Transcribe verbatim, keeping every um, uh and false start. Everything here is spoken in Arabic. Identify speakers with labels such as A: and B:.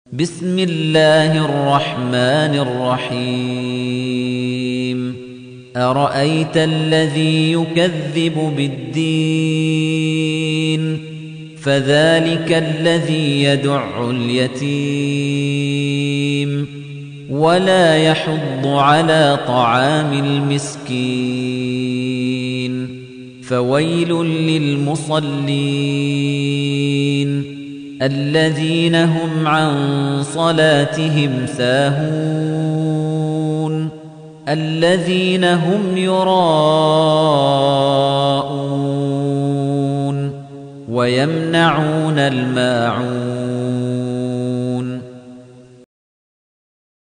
A: بسم الله الرحمن الرحيم أرأيت الذي يكذب بالدين فذلك الذي يدع اليتيم ولا يحض على طعام المسكين فويل للمصلين الذين هم عن صلاتهم ساهون الذين هم يراءون ويمنعون الماعون